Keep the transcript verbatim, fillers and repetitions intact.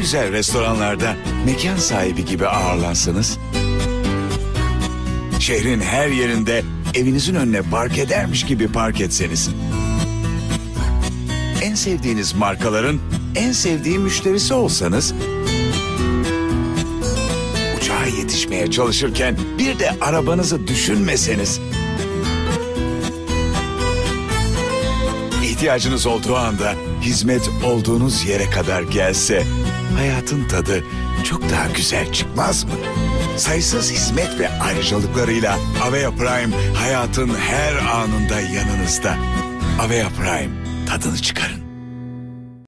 güzel restoranlarda mekan sahibi gibi ağırlansanız, şehrin her yerinde evinizin önüne park edermiş gibi park etseniz, en sevdiğiniz markaların en sevdiği müşterisi olsanız, uçağa yetişmeye çalışırken bir de arabanızı düşünmeseniz, ihtiyacınız olduğu anda hizmet olduğunuz yere kadar gelse, hayatın tadı çok daha güzel çıkmaz mı? Sayısız hizmet ve ayrıcalıklarıyla Avea Prime hayatın her anında yanınızda. Avea Prime, tadını çıkarın.